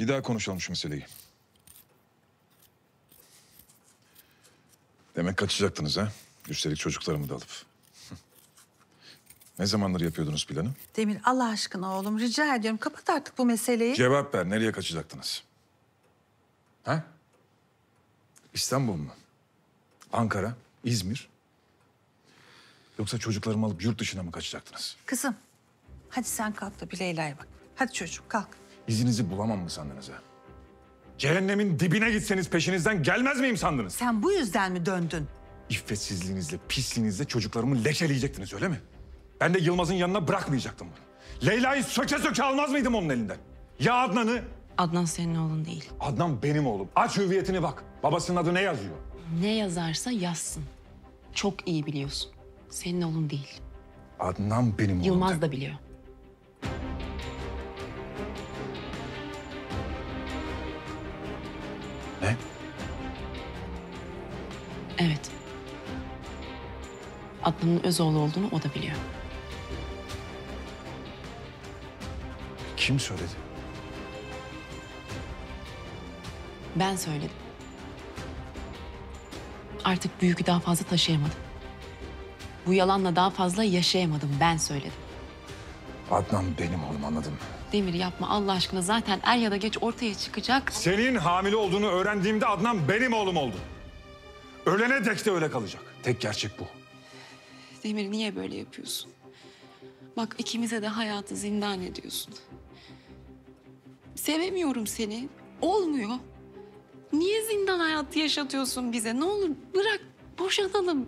Bir daha konuşalım şu meseleyi. Demek kaçacaktınız ha? Üstelik çocuklarımı da alıp. Ne zamandır yapıyordunuz planı? Demir Allah aşkına oğlum rica ediyorum kapat artık bu meseleyi. Cevap ver, nereye kaçacaktınız? Ha? İstanbul mu? Ankara, İzmir? Yoksa çocuklarımı alıp yurt dışına mı kaçacaktınız? Kızım hadi sen kalk da bir Leyla'ya bak. Hadi çocuğum kalk. İzinizi bulamam mı sandınız ha? Cehennemin dibine gitseniz peşinizden gelmez miyim sandınız? Sen bu yüzden mi döndün? İffetsizliğinizle, pisliğinizle çocuklarımı lekeleyecektiniz öyle mi? Ben de Yılmaz'ın yanına bırakmayacaktım bunu. Leyla'yı söke söke almaz mıydım onun elinden? Ya Adnan'ı? Adnan senin oğlun değil. Adnan benim oğlum. Aç hüviyetine bak. Babasının adı ne yazıyor? Ne yazarsa yazsın. Çok iyi biliyorsun. Senin oğlun değil. Adnan benim oğlum. Yılmaz da biliyor. Ne? Evet. Adnan'ın öz oğlu olduğunu o da biliyor. Kim söyledi? Ben söyledim. Artık büyükü daha fazla taşıyamadım. Bu yalanla daha fazla yaşayamadım. Ben söyledim. Adnan benim oğlum, anladın mı? Demir yapma Allah aşkına. Zaten er ya da geç ortaya çıkacak. Senin hamile olduğunu öğrendiğimde Adnan benim oğlum oldu. Ölene dek de öyle kalacak. Tek gerçek bu. Demir niye böyle yapıyorsun? Bak ikimize de hayatı zindan ediyorsun. Sevemiyorum seni. Olmuyor. Niye zindan hayatı yaşatıyorsun bize? Ne olur bırak, boşanalım.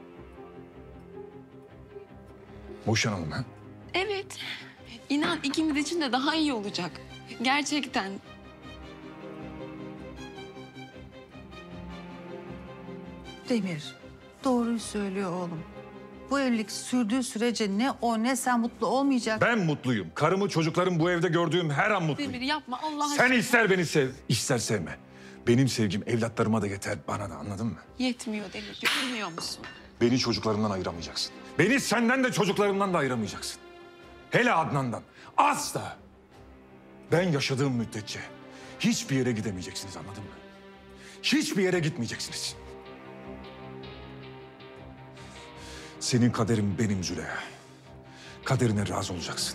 Boşanalım ha? Evet. İnan ikimiz için de daha iyi olacak. Gerçekten. Demir doğruyu söylüyor oğlum. Bu evlilik sürdüğü sürece ne o ne sen mutlu olmayacak. Ben mutluyum. Karımı, çocuklarımı bu evde gördüğüm her an mutluyum. Demir yapma Allah Sen aşkına. ister beni sev, ister sevme. Benim sevgim evlatlarıma da yeter, bana da, anladın mı? Yetmiyor Demir, görmüyor musun? Beni çocuklarımdan ayıramayacaksın. Beni senden de çocuklarımdan da ayıramayacaksın. Hele Adnan'dan. Asla. Ben yaşadığım müddetçe hiçbir yere gidemeyeceksiniz, anladın mı? Hiçbir yere gitmeyeceksiniz. Senin kaderin benim Züleyha. Kaderine razı olacaksın.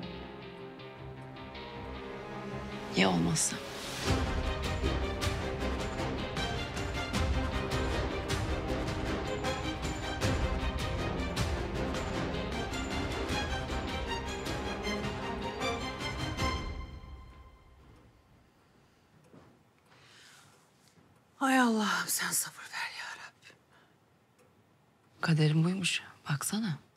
Ya olmazsa? Ay Allah'ım sen sabır ver ya Rabbim. Kaderim buymuş. Baksana.